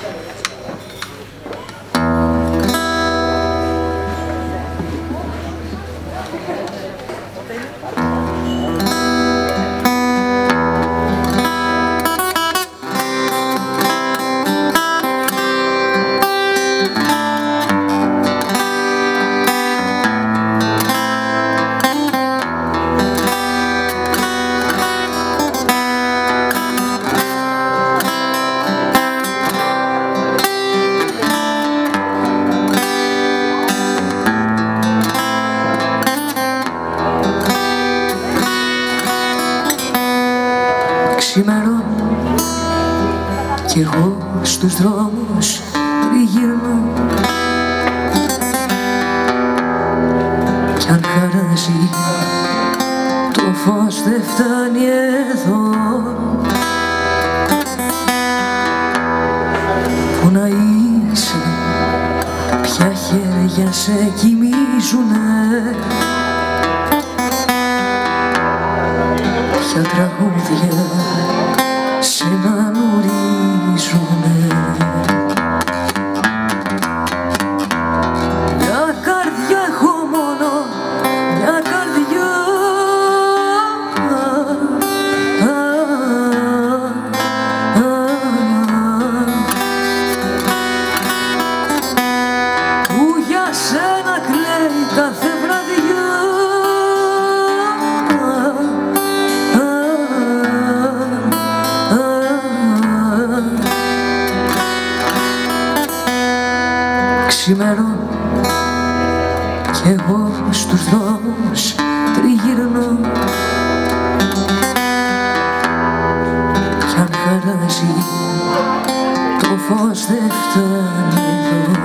Ξημερώ κι εγώ στους δρόμους τριγυρνώ κι αν χαράζει το φως δεν φτάνει εδώ. Πού να είσαι, ποια χέρια σε κοιμίζουνε, ποια τραγούδια σε μανουρίζουνε. Μια καρδιά έχω μόνο, μια καρδιά, που για σένα κλαίει κάθε βραδιά. Ξημερώ κι εγώ στους δρόμους τριγυρνώ κι αν χαράζει το φως δεν φτάνει εδώ.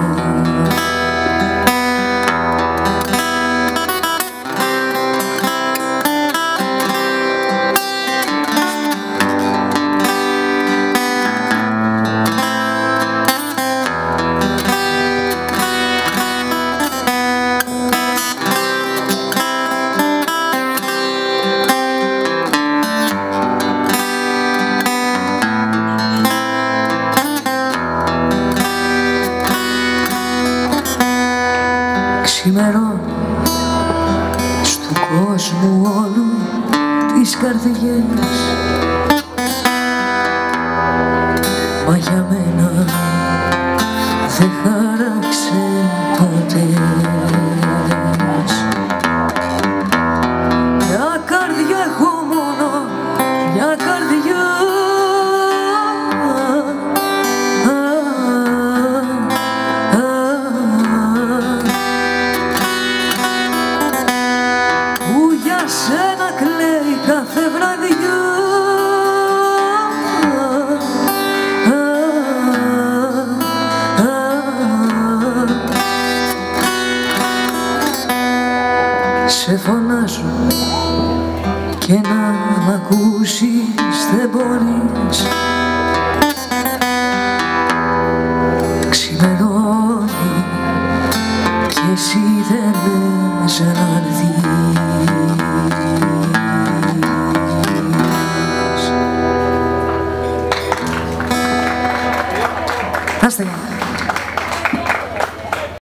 Ξημερώ στου κόσμου όλου τις καρδιές, μα για μένα δεν χάραξε ποτέ. Μια καρδιά έχω μόνο, μια καρδιά, σένα κλαίει κάθε βραδιά. Σε φωνάζω και να μ' ακούσεις δεν μπορείς. Ξημερώνει κι εσύ δεν λες να έρθεις.